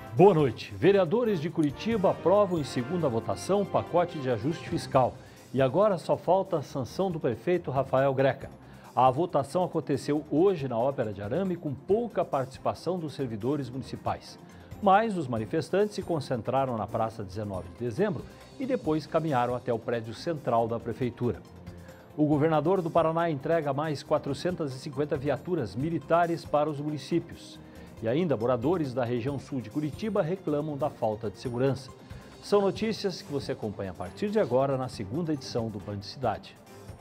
Boa noite. Vereadores de Curitiba aprovam em segunda votação o pacote de ajuste fiscal. E agora só falta a sanção do prefeito Rafael Greca. A votação aconteceu hoje na Ópera de Arame com pouca participação dos servidores municipais. Mas os manifestantes se concentraram na Praça 19 de Dezembro e depois caminharam até o prédio central da prefeitura. O governador do Paraná entrega mais 450 viaturas militares para os municípios. E ainda moradores da região sul de Curitiba reclamam da falta de segurança. São notícias que você acompanha a partir de agora na segunda edição do Band Cidade.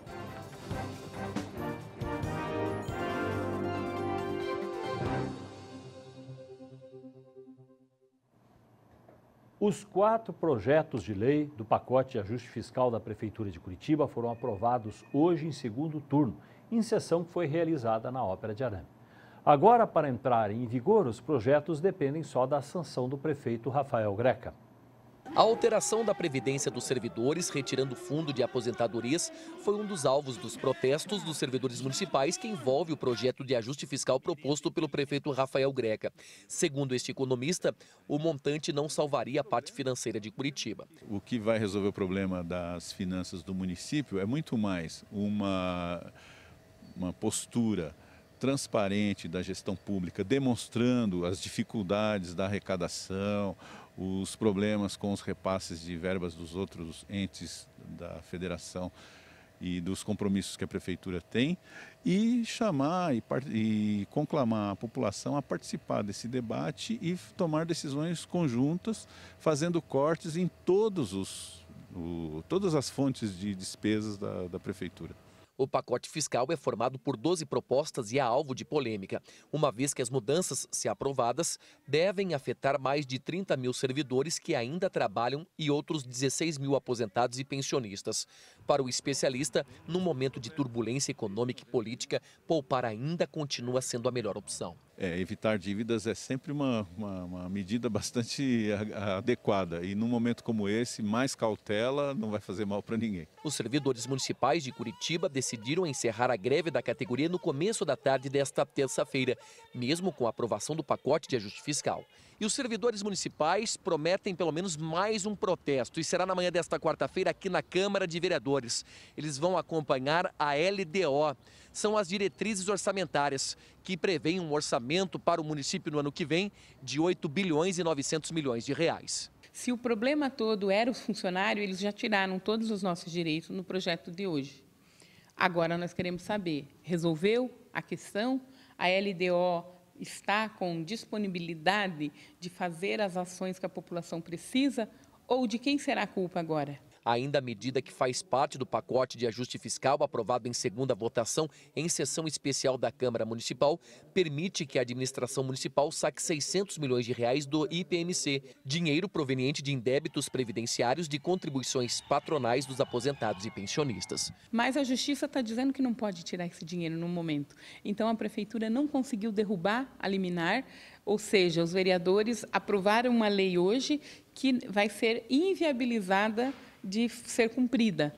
Os 4 projetos de lei do pacote de ajuste fiscal da Prefeitura de Curitiba foram aprovados hoje em segundo turno, em sessão que foi realizada na Ópera de Arame. Agora, para entrarem em vigor, os projetos dependem só da sanção do prefeito Rafael Greca. A alteração da Previdência dos servidores, retirando o fundo de aposentadorias, foi um dos alvos dos protestos dos servidores municipais que envolve o projeto de ajuste fiscal proposto pelo prefeito Rafael Greca. Segundo este economista, o montante não salvaria a parte financeira de Curitiba. O que vai resolver o problema das finanças do município é muito mais uma postura transparente da gestão pública, demonstrando as dificuldades da arrecadação, os problemas com os repasses de verbas dos outros entes da federação e dos compromissos que a prefeitura tem, e chamar e conclamar a população a participar desse debate e tomar decisões conjuntas, fazendo cortes em todas as fontes de despesas da prefeitura. O pacote fiscal é formado por 12 propostas e é alvo de polêmica, uma vez que as mudanças, se aprovadas, devem afetar mais de 30 mil servidores que ainda trabalham e outros 16 mil aposentados e pensionistas. Para o especialista, num momento de turbulência econômica e política, poupar ainda continua sendo a melhor opção. Evitar dívidas é sempre uma medida bastante adequada e num momento como esse, mais cautela não vai fazer mal para ninguém. Os servidores municipais de Curitiba decidiram encerrar a greve da categoria no começo da tarde desta terça-feira, mesmo com a aprovação do pacote de ajuste fiscal. E os servidores municipais prometem pelo menos mais um protesto, e será na manhã desta quarta-feira aqui na Câmara de Vereadores. Eles vão acompanhar a LDO, são as diretrizes orçamentárias, que prevêem um orçamento para o município no ano que vem de 8 bilhões e 900 milhões de reais. Se o problema todo era o funcionário, eles já tiraram todos os nossos direitos no projeto de hoje. Agora nós queremos saber, resolveu a questão? A LDO está com disponibilidade de fazer as ações que a população precisa? Ou de quem será a culpa agora? Ainda a medida que faz parte do pacote de ajuste fiscal aprovado em segunda votação em sessão especial da Câmara Municipal permite que a administração municipal saque 600 milhões de reais do IPMC, dinheiro proveniente de indébitos previdenciários de contribuições patronais dos aposentados e pensionistas. Mas a Justiça está dizendo que não pode tirar esse dinheiro no momento. Então a Prefeitura não conseguiu derrubar a liminar, ou seja, os vereadores aprovaram uma lei hoje que vai ser inviabilizada de ser cumprida.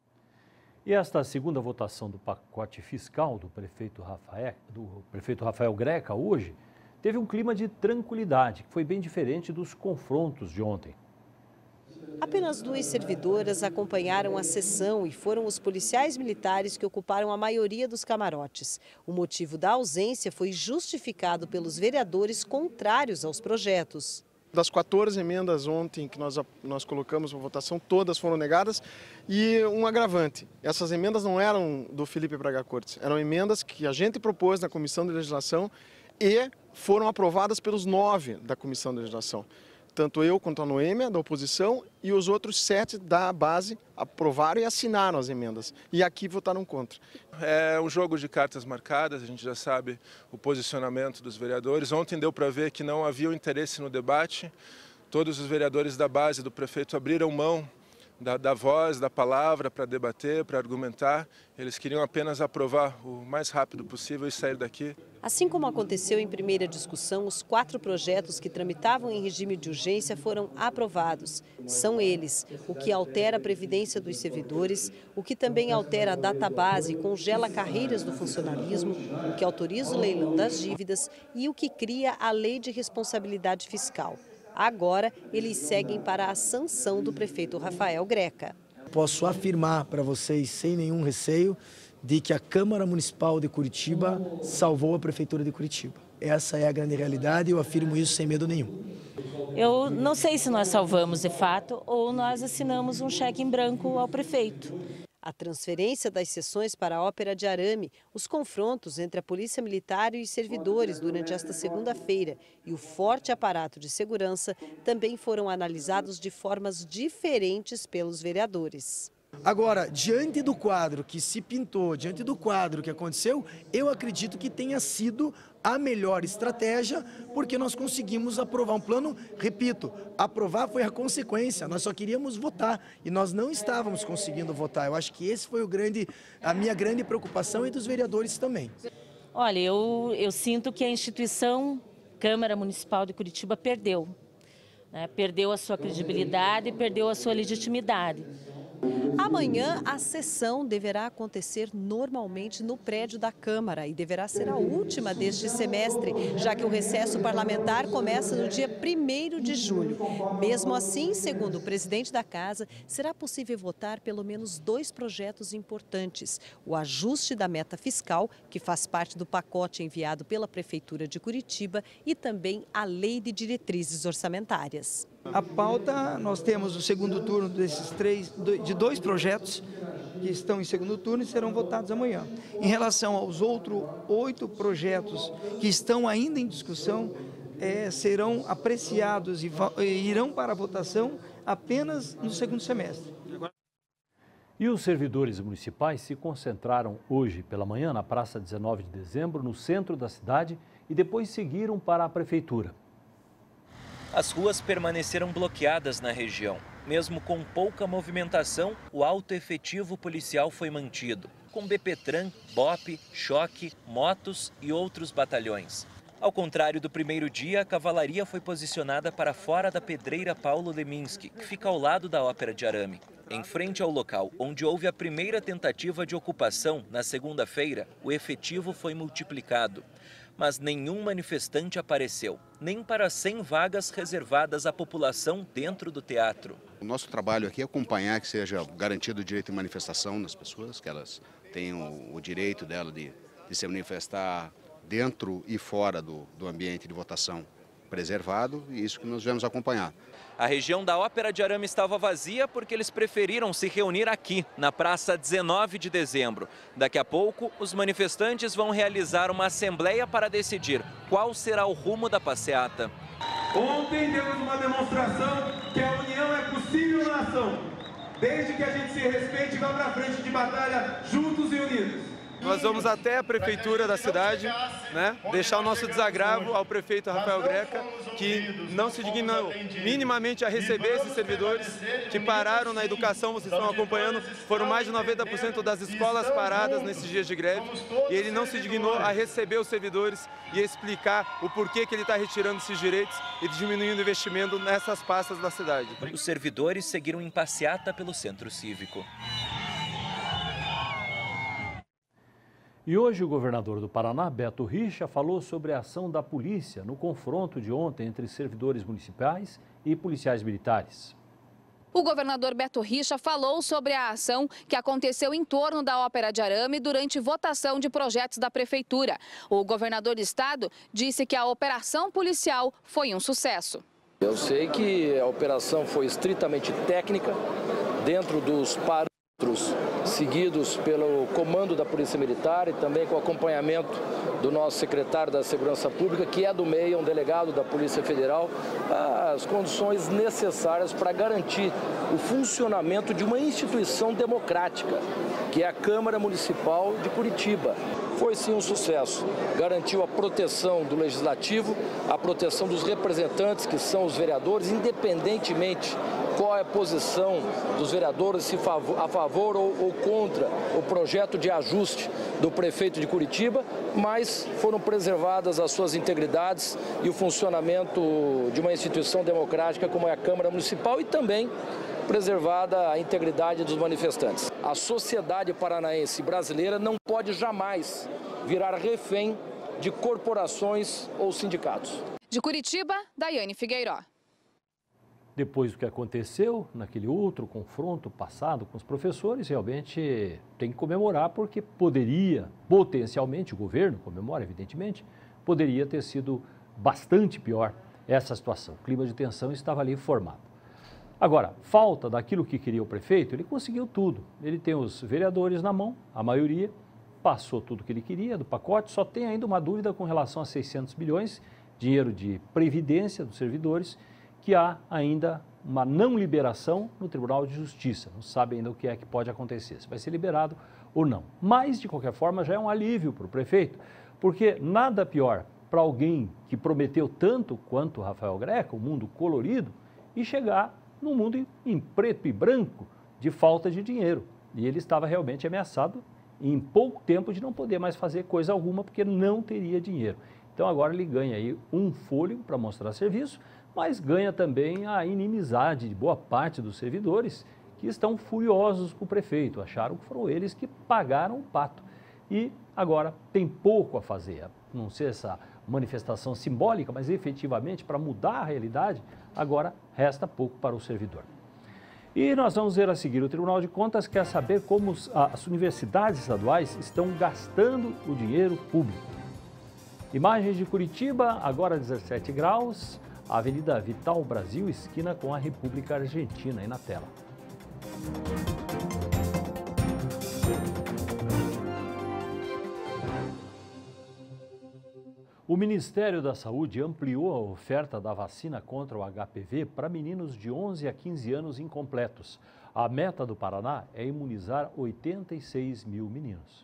E esta segunda votação do pacote fiscal do prefeito Rafael Greca hoje teve um clima de tranquilidade, que foi bem diferente dos confrontos de ontem. Apenas 2 servidoras acompanharam a sessão e foram os policiais militares que ocuparam a maioria dos camarotes. O motivo da ausência foi justificado pelos vereadores contrários aos projetos. Das 14 emendas ontem que nós colocamos para votação, todas foram negadas e um agravante. Essas emendas não eram do Felipe Braga Cortes, eram emendas que a gente propôs na Comissão de Legislação e foram aprovadas pelos 9 da Comissão de Legislação. Tanto eu quanto a Noêmia, da oposição, e os outros 7 da base aprovaram e assinaram as emendas. E aqui votaram contra. É um jogo de cartas marcadas, a gente já sabe o posicionamento dos vereadores. Ontem deu para ver que não havia interesse no debate. Todos os vereadores da base do prefeito abriram mão da voz, da palavra para debater, para argumentar. Eles queriam apenas aprovar o mais rápido possível e sair daqui. Assim como aconteceu em primeira discussão, os 4 projetos que tramitavam em regime de urgência foram aprovados. São eles: o que altera a previdência dos servidores, o que também altera a database e congela carreiras do funcionalismo, o que autoriza o leilão das dívidas e o que cria a lei de responsabilidade fiscal. Agora, eles seguem para a sanção do prefeito Rafael Greca. Posso afirmar para vocês, sem nenhum receio, de que a Câmara Municipal de Curitiba salvou a Prefeitura de Curitiba. Essa é a grande realidade e eu afirmo isso sem medo nenhum. Eu não sei se nós salvamos de fato ou nós assinamos um cheque em branco ao prefeito. A transferência das sessões para a Ópera de Arame, os confrontos entre a Polícia Militar e os servidores durante esta segunda-feira e o forte aparato de segurança também foram analisados de formas diferentes pelos vereadores. Agora, diante do quadro que se pintou, diante do quadro que aconteceu, eu acredito que tenha sido a melhor estratégia, porque nós conseguimos aprovar um plano, repito, aprovar foi a consequência, nós só queríamos votar e nós não estávamos conseguindo votar. Eu acho que esse foi a minha grande preocupação e dos vereadores também. Olha, eu sinto que a instituição Câmara Municipal de Curitiba perdeu, né? Perdeu a sua credibilidade, perdeu a sua legitimidade. Amanhã, a sessão deverá acontecer normalmente no prédio da Câmara e deverá ser a última deste semestre, já que o recesso parlamentar começa no dia 1º de julho. Mesmo assim, segundo o presidente da Casa, será possível votar pelo menos 2 projetos importantes. O ajuste da meta fiscal, que faz parte do pacote enviado pela Prefeitura de Curitiba, e também a Lei de Diretrizes Orçamentárias. A pauta, nós temos o segundo turno de 2 projetos que estão em segundo turno e serão votados amanhã. Em relação aos outros 8 projetos que estão ainda em discussão, serão apreciados e irão para a votação apenas no segundo semestre. E os servidores municipais se concentraram hoje pela manhã na Praça 19 de Dezembro, no centro da cidade, e depois seguiram para a prefeitura. As ruas permaneceram bloqueadas na região. Mesmo com pouca movimentação, o alto efetivo policial foi mantido, com BPTran, BOP, Choque, motos e outros batalhões. Ao contrário do primeiro dia, a cavalaria foi posicionada para fora da Pedreira Paulo Leminski, que fica ao lado da Ópera de Arame. Em frente ao local onde houve a primeira tentativa de ocupação, na segunda-feira, o efetivo foi multiplicado. Mas nenhum manifestante apareceu, nem para 100 vagas reservadas à população dentro do teatro. O nosso trabalho aqui é acompanhar que seja garantido o direito de manifestação das pessoas, que elas tenham o direito dela de se manifestar dentro e fora do ambiente de votação preservado, e isso que nós viemos acompanhar. A região da Ópera de Arame estava vazia porque eles preferiram se reunir aqui, na Praça 19 de Dezembro. Daqui a pouco, os manifestantes vão realizar uma assembleia para decidir qual será o rumo da passeata. Ontem demos uma demonstração que a união é possível na nação, desde que a gente se respeite e vá para frente de batalha juntos e unidos. Nós vamos até a prefeitura da cidade, deixar o nosso desagravo ao prefeito Rafael Greca, que não se dignou minimamente a receber esses servidores que pararam na educação, vocês estão acompanhando, foram mais de 90% das escolas paradas nesses dias de greve, e ele não se dignou a receber os servidores e explicar o porquê que ele está retirando esses direitos e diminuindo o investimento nessas pastas da cidade. Os servidores seguiram em passeata pelo centro cívico. E hoje o governador do Paraná, Beto Richa, falou sobre a ação da polícia no confronto de ontem entre servidores municipais e policiais militares. O governador Beto Richa falou sobre a ação que aconteceu em torno da Ópera de Arame durante votação de projetos da prefeitura. O governador do estado disse que a operação policial foi um sucesso. Eu sei que a operação foi estritamente técnica, dentro dos parâmetros seguidos pelo comando da Polícia Militar e também com o acompanhamento do nosso secretário da Segurança Pública, que é do meio, um delegado da Polícia Federal, as condições necessárias para garantir o funcionamento de uma instituição democrática, que é a Câmara Municipal de Curitiba. Foi sim um sucesso, garantiu a proteção do Legislativo, a proteção dos representantes, que são os vereadores, independentemente qual é a posição dos vereadores, se a favor ou contra o projeto de ajuste do prefeito de Curitiba, mas foram preservadas as suas integridades e o funcionamento de uma instituição democrática como é a Câmara Municipal e também preservada a integridade dos manifestantes. A sociedade paranaense brasileira não pode jamais virar refém de corporações ou sindicatos. De Curitiba, Daiane Figueiró. depois do que aconteceu naquele outro confronto passado com os professores, realmente tem que comemorar, porque poderia, potencialmente, o governo comemora, evidentemente, poderia ter sido bastante pior essa situação. O clima de tensão estava ali formado. Agora, falta daquilo que queria o prefeito, ele conseguiu tudo. Ele tem os vereadores na mão, a maioria, passou tudo que ele queria do pacote, só tem ainda uma dúvida com relação a 600 milhões, dinheiro de previdência dos servidores, que há ainda uma não liberação no Tribunal de Justiça. Não sabe ainda o que é que pode acontecer, se vai ser liberado ou não. Mas, de qualquer forma, já é um alívio para o prefeito, porque nada pior para alguém que prometeu tanto quanto Rafael Greca, um mundo colorido, e chegar num mundo em preto e branco de falta de dinheiro. E ele estava realmente ameaçado em pouco tempo de não poder mais fazer coisa alguma, porque não teria dinheiro. Então agora ele ganha aí um fôlego para mostrar serviço, mas ganha também a inimizade de boa parte dos servidores que estão furiosos com o prefeito, acharam que foram eles que pagaram o pato. E agora tem pouco a fazer, não sei essa manifestação simbólica, mas efetivamente para mudar a realidade, agora resta pouco para o servidor. E nós vamos ver a seguir, o Tribunal de Contas quer saber como as universidades estaduais estão gastando o dinheiro público. Imagens de Curitiba, agora 17 graus, a Avenida Vital Brasil, esquina com a República Argentina, aí na tela. O Ministério da Saúde ampliou a oferta da vacina contra o HPV para meninos de 11 a 15 anos incompletos. A meta do Paraná é imunizar 86 mil meninos.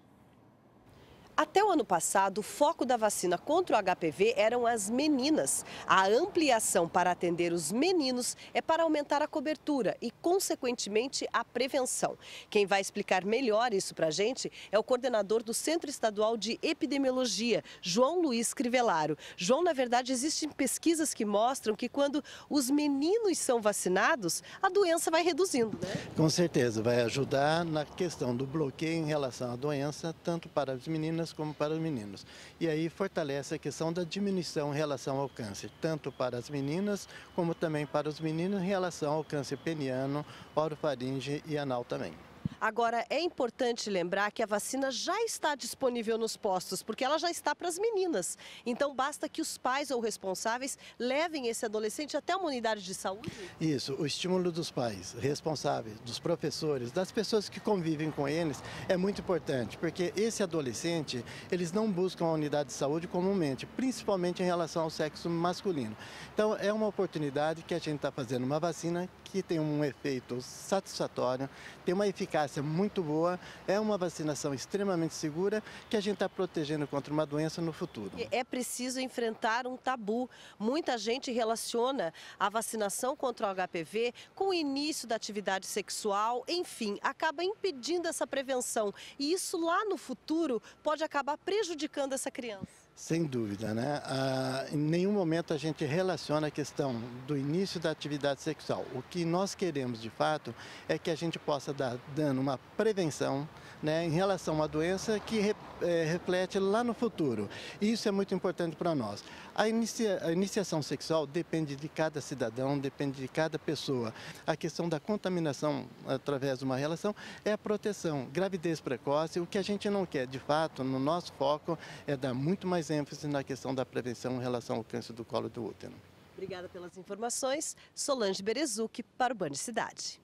Até o ano passado, o foco da vacina contra o HPV eram as meninas. A ampliação para atender os meninos é para aumentar a cobertura e, consequentemente, a prevenção. Quem vai explicar melhor isso para a gente é o coordenador do Centro Estadual de Epidemiologia, João Luiz Crivellaro. João, na verdade, existem pesquisas que mostram que quando os meninos são vacinados, a doença vai reduzindo, né? Com certeza, vai ajudar na questão do bloqueio em relação à doença, tanto para as meninas como para os meninos. E aí fortalece a questão da diminuição em relação ao câncer, tanto para as meninas como também para os meninos em relação ao câncer peniano, orofaringe e anal também. Agora, é importante lembrar que a vacina já está disponível nos postos, porque ela já está para as meninas. Então, basta que os pais ou responsáveis levem esse adolescente até uma unidade de saúde? Isso, o estímulo dos pais, responsáveis, dos professores, das pessoas que convivem com eles é muito importante, porque esse adolescente, eles não buscam a unidade de saúde comumente, principalmente em relação ao sexo masculino. Então, é uma oportunidade que a gente está fazendo uma vacina que tem um efeito satisfatório, tem uma eficácia muito boa, é uma vacinação extremamente segura que a gente está protegendo contra uma doença no futuro. É preciso enfrentar um tabu. Muita gente relaciona a vacinação contra o HPV com o início da atividade sexual, enfim, acaba impedindo essa prevenção. E isso lá no futuro pode acabar prejudicando essa criança. Sem dúvida, né? Em nenhum momento a gente relaciona a questão do início da atividade sexual. O que nós queremos, de fato, é que a gente possa dar dando uma prevenção, né, em relação a uma doença que reflete lá no futuro. E isso é muito importante para nós. A iniciação sexual depende de cada cidadão, depende de cada pessoa. A questão da contaminação através de uma relação é a proteção. Gravidez precoce, o que a gente não quer, de fato, no nosso foco, é dar muito mais ênfase na questão da prevenção em relação ao câncer do colo do útero. Obrigada pelas informações. Solange Berezuc para o Band Cidade.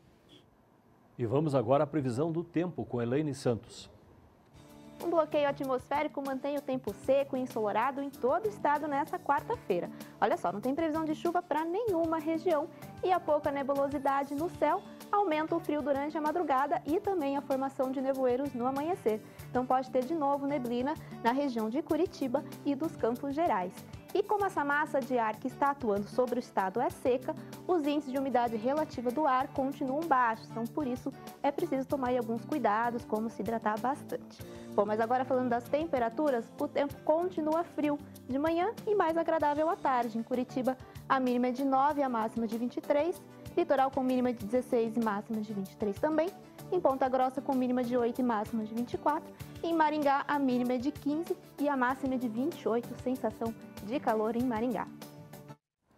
E vamos agora à previsão do tempo com Elaine Santos. Um bloqueio atmosférico mantém o tempo seco e ensolarado em todo o estado nesta quarta-feira. Olha só, não tem previsão de chuva para nenhuma região e a pouca nebulosidade no céu aumenta o frio durante a madrugada e também a formação de nevoeiros no amanhecer. Então pode ter de novo neblina na região de Curitiba e dos Campos Gerais. E como essa massa de ar que está atuando sobre o estado é seca, os índices de umidade relativa do ar continuam baixos. Então, por isso, é preciso tomar alguns cuidados, como se hidratar bastante. Bom, mas agora falando das temperaturas, o tempo continua frio de manhã e mais agradável à tarde. Em Curitiba, a mínima é de 9 e a máxima de 23. Litoral com mínima de 16 e máxima de 23 também. Em Ponta Grossa com mínima de 8 e máxima de 24. Em Maringá, a mínima é de 15 e a máxima é de 28, sensação de calor em Maringá.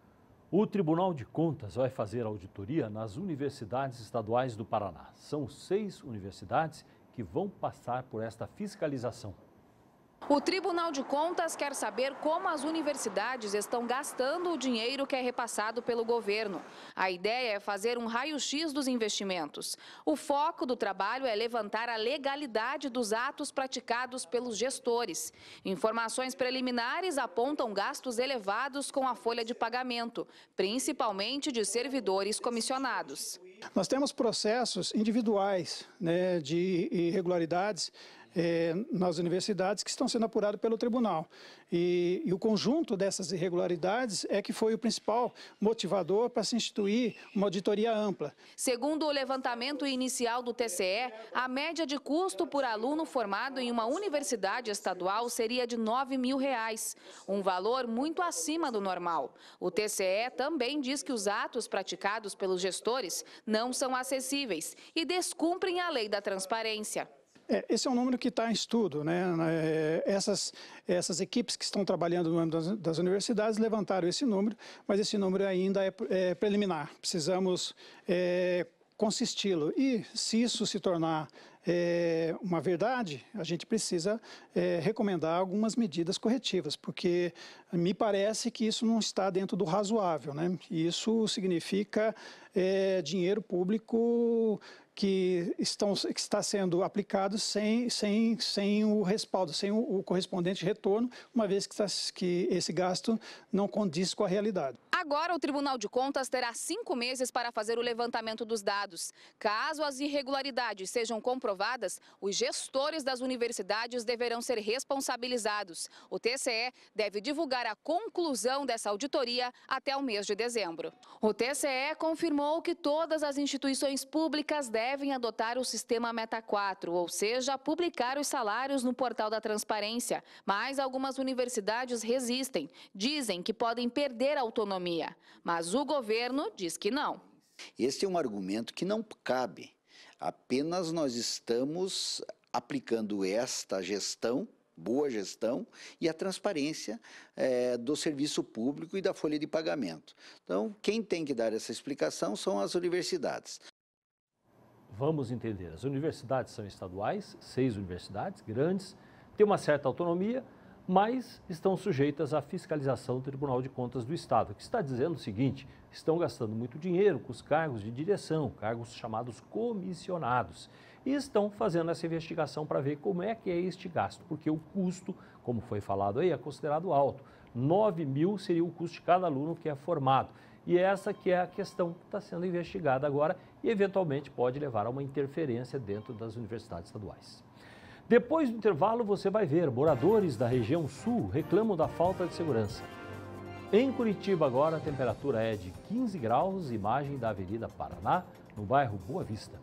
O Tribunal de Contas vai fazer auditoria nas universidades estaduais do Paraná. São 6 universidades que vão passar por esta fiscalização. O Tribunal de Contas quer saber como as universidades estão gastando o dinheiro que é repassado pelo governo. A ideia é fazer um raio-x dos investimentos. O foco do trabalho é levantar a legalidade dos atos praticados pelos gestores. Informações preliminares apontam gastos elevados com a folha de pagamento, principalmente de servidores comissionados. Nós temos processos individuais, né, de irregularidades nas universidades que estão sendo apurados pelo tribunal. E o conjunto dessas irregularidades é que foi o principal motivador para se instituir uma auditoria ampla. Segundo o levantamento inicial do TCE, a média de custo por aluno formado em uma universidade estadual seria de R$ 9.000, um valor muito acima do normal. O TCE também diz que os atos praticados pelos gestores não são acessíveis e descumprem a lei da transparência. Esse é um número que está em estudo, né? Essas equipes que estão trabalhando no âmbito das universidades levantaram esse número, mas esse número ainda é preliminar. Precisamos consisti-lo. E se isso se tornar uma verdade, a gente precisa recomendar algumas medidas corretivas, porque me parece que isso não está dentro do razoável, né? E isso significa dinheiro público que está sendo aplicado sem o respaldo, sem o correspondente retorno, uma vez que esse gasto não condiz com a realidade. Agora, o Tribunal de Contas terá 5 meses para fazer o levantamento dos dados. Caso as irregularidades sejam comprovadas, os gestores das universidades deverão ser responsabilizados. O TCE deve divulgar a conclusão dessa auditoria até o mês de dezembro. O TCE confirmou que todas as instituições públicas devem adotar o sistema Meta 4, ou seja, publicar os salários no portal da transparência. Mas algumas universidades resistem, dizem que podem perder a autonomia. Mas o governo diz que não. Esse é um argumento que não cabe. Apenas nós estamos aplicando esta gestão, boa gestão, e a transparência do serviço público e da folha de pagamento. Então, quem tem que dar essa explicação são as universidades. Vamos entender. As universidades são estaduais, 6 universidades grandes, têm uma certa autonomia, mas estão sujeitas à fiscalização do Tribunal de Contas do Estado, que está dizendo o seguinte: estão gastando muito dinheiro com os cargos de direção, cargos chamados comissionados, e estão fazendo essa investigação para ver como é que é este gasto, porque o custo, como foi falado aí, é considerado alto. 9.000 seria o custo de cada aluno que é formado. E essa que é a questão que está sendo investigada agora e eventualmente pode levar a uma interferência dentro das universidades estaduais. Depois do intervalo, você vai ver, moradores da região sul reclamam da falta de segurança. Em Curitiba agora a temperatura é de 15 graus, imagem da Avenida Paraná, no bairro Boa Vista.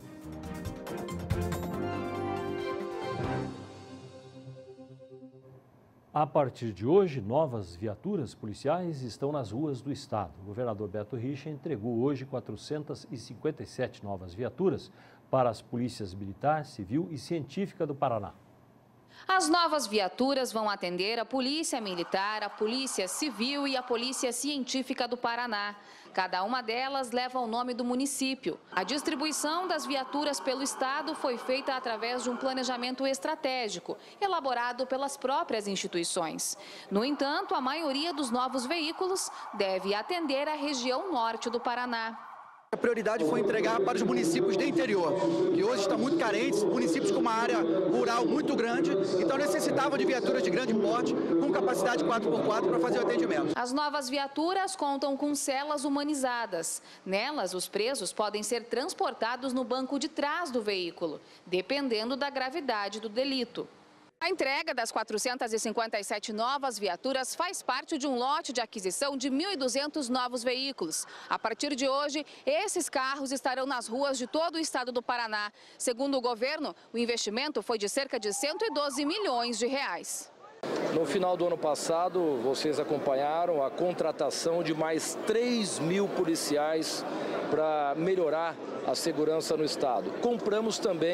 A partir de hoje, novas viaturas policiais estão nas ruas do estado. O governador Beto Richa entregou hoje 457 novas viaturas para as polícias militar, civil e científica do Paraná. As novas viaturas vão atender a Polícia Militar, a Polícia Civil e a Polícia Científica do Paraná. Cada uma delas leva o nome do município. A distribuição das viaturas pelo estado foi feita através de um planejamento estratégico, elaborado pelas próprias instituições. No entanto, a maioria dos novos veículos deve atender a região norte do Paraná. A prioridade foi entregar para os municípios do interior, que hoje estão muito carentes, municípios com uma área rural muito grande, então necessitavam de viaturas de grande porte, com capacidade 4x4 para fazer o atendimento. As novas viaturas contam com celas humanizadas. Nelas, os presos podem ser transportados no banco de trás do veículo, dependendo da gravidade do delito. A entrega das 457 novas viaturas faz parte de um lote de aquisição de 1.200 novos veículos. A partir de hoje, esses carros estarão nas ruas de todo o estado do Paraná. Segundo o governo, o investimento foi de cerca de 112 milhões de reais. No final do ano passado, vocês acompanharam a contratação de mais 3.000 policiais para melhorar a segurança no estado. Compramos também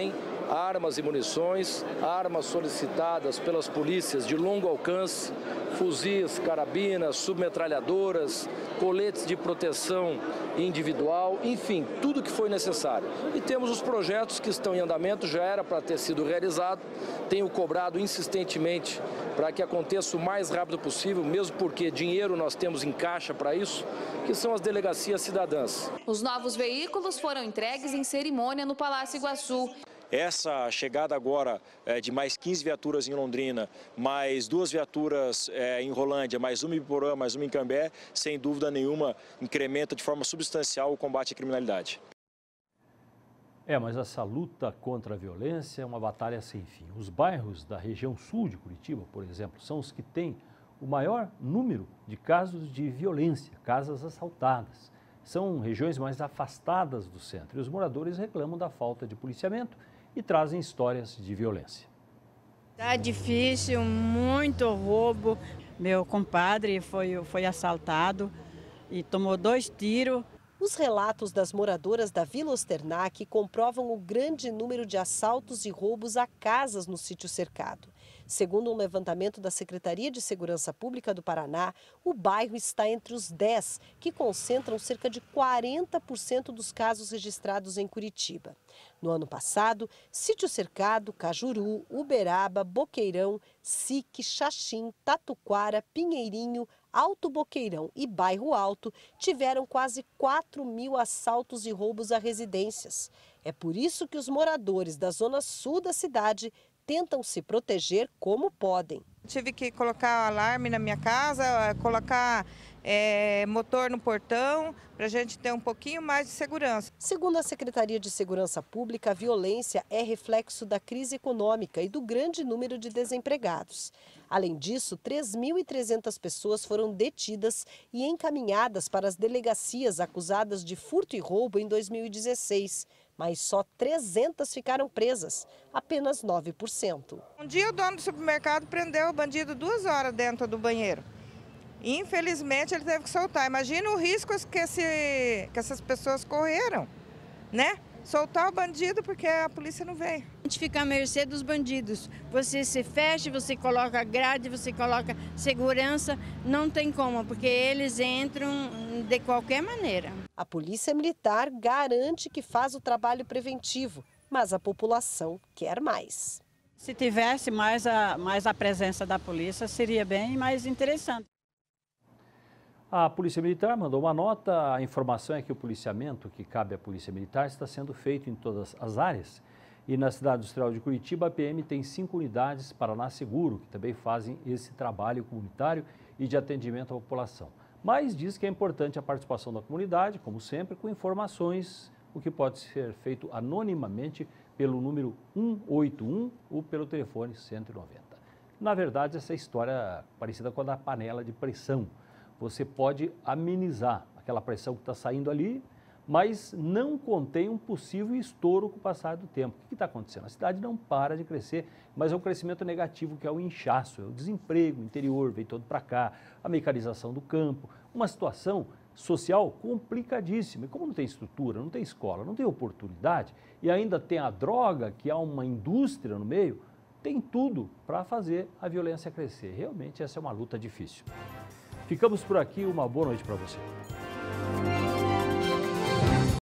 armas e munições, armas solicitadas pelas polícias de longo alcance, fuzis, carabinas, submetralhadoras, coletes de proteção individual, enfim, tudo que foi necessário. E temos os projetos que estão em andamento, já era para ter sido realizado, tenho cobrado insistentemente para que aconteça o mais rápido possível, mesmo porque dinheiro nós temos em caixa para isso, que são as delegacias cidadãs. Os novos veículos foram entregues em cerimônia no Palácio Iguaçu. Essa chegada agora de mais 15 viaturas em Londrina, mais 2 viaturas em Rolândia, mais uma em Biporã, mais uma em Cambé, sem dúvida nenhuma, incrementa de forma substancial o combate à criminalidade. Mas essa luta contra a violência é uma batalha sem fim. Os bairros da região sul de Curitiba, por exemplo, são os que têm o maior número de casos de violência, casas assaltadas. São regiões mais afastadas do centro e os moradores reclamam da falta de policiamento e trazem histórias de violência. Tá difícil, muito roubo. Meu compadre foi assaltado e tomou 2 tiros. Os relatos das moradoras da Vila Osternac comprovam o grande número de assaltos e roubos a casas no sítio cercado. Segundo um levantamento da Secretaria de Segurança Pública do Paraná, o bairro está entre os 10, que concentram cerca de 40% dos casos registrados em Curitiba. No ano passado, Sítio Cercado, Cajuru, Uberaba, Boqueirão, Sique, Xaxim, Tatuquara, Pinheirinho, Alto Boqueirão e Bairro Alto tiveram quase 4.000 assaltos e roubos a residências. É por isso que os moradores da zona sul da cidade tentam se proteger como podem. Tive que colocar alarme na minha casa, colocar motor no portão, para a gente ter um pouquinho mais de segurança. Segundo a Secretaria de Segurança Pública, a violência é reflexo da crise econômica e do grande número de desempregados. Além disso, 3.300 pessoas foram detidas e encaminhadas para as delegacias acusadas de furto e roubo em 2016. Mas só 300 ficaram presas, apenas 9%. Um dia o dono do supermercado prendeu o bandido 2 horas dentro do banheiro. Infelizmente ele teve que soltar. Imagina o risco que essas pessoas correram, né? Soltar o bandido porque a polícia não veio. A gente fica à mercê dos bandidos. Você se fecha, você coloca grade, você coloca segurança, não tem como, porque eles entram de qualquer maneira. A Polícia Militar garante que faz o trabalho preventivo, mas a população quer mais. Se tivesse mais a presença da polícia, seria bem mais interessante. A Polícia Militar mandou uma nota. A informação é que o policiamento que cabe à Polícia Militar está sendo feito em todas as áreas. E na cidade industrial de Curitiba, a PM tem 5 unidades Paraná Seguro, que também fazem esse trabalho comunitário e de atendimento à população. Mas diz que é importante a participação da comunidade, como sempre, com informações, o que pode ser feito anonimamente pelo número 181 ou pelo telefone 190. Na verdade, essa história é parecida com a da panela de pressão. Você pode amenizar aquela pressão que está saindo ali, mas não contém um possível estouro com o passar do tempo. O que está acontecendo? A cidade não para de crescer, mas é um crescimento negativo, que é o inchaço, é o desemprego, o interior vem todo para cá, a mecanização do campo, uma situação social complicadíssima. E como não tem estrutura, não tem escola, não tem oportunidade, e ainda tem a droga, que há uma indústria no meio, tem tudo para fazer a violência crescer. Realmente essa é uma luta difícil. Ficamos por aqui, uma boa noite para você.